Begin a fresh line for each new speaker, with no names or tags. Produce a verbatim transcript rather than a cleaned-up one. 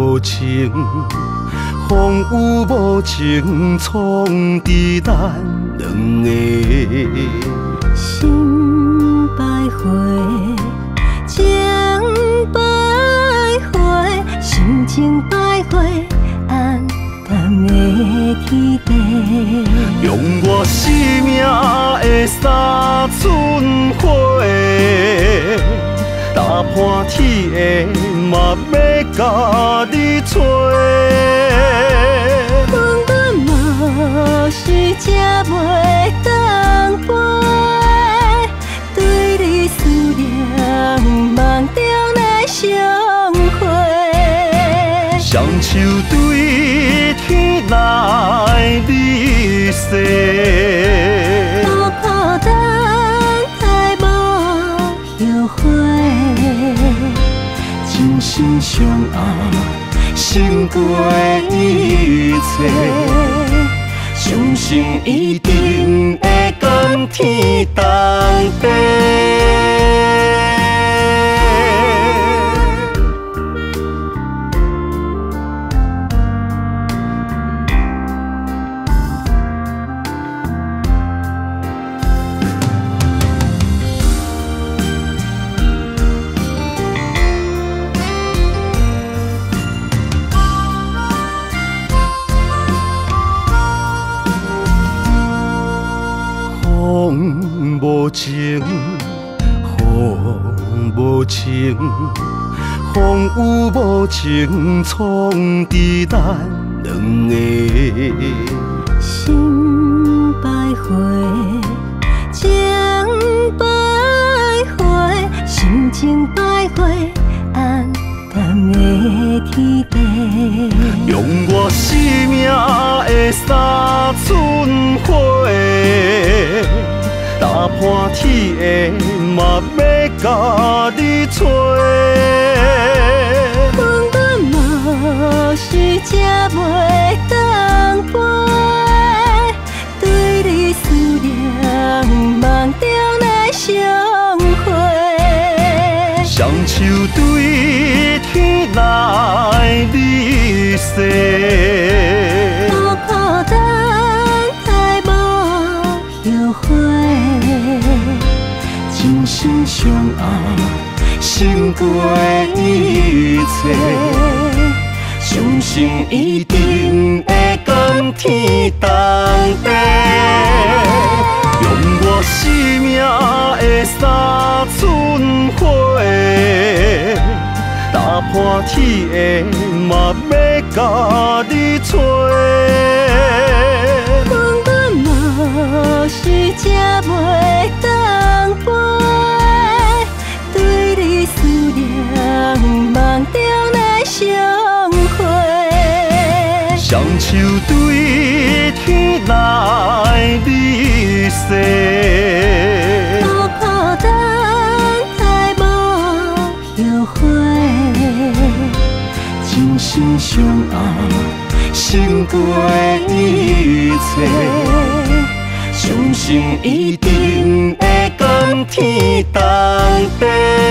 无情，风雨无情，创伫咱两个。
心百回，情百回，心情百回，暗淡的天地。
用我生命的三寸火，打破铁的嘛要甲你找。
阮阮嘛是吃袂当飞，对你思念梦中来相会，
双手对天来你说，
苦苦等待无后悔，真心相爱胜过一切，相信一定会甘天同地。
风无情，雨无情，风雨无情，创伫咱两个。
心百回，情百回，心情百回，暗淡的天地。
用我生命的三寸火，打破铁的嘛要甲你找。
阮阮嘛是吃袂当飞，对你思念梦中来相会，
双手对天来你说，
苦苦等待无后悔，真心相爱胜过一切，相信一定会甘天同地。
用我生命的三寸火，打破铁的嘛要甲你找。
阮阮嘛是吃袂当飞，对你思念梦中来相会，
双手对天来你说，
苦苦等待无后悔，真心相爱胜过一切，相信一定会甘天同地。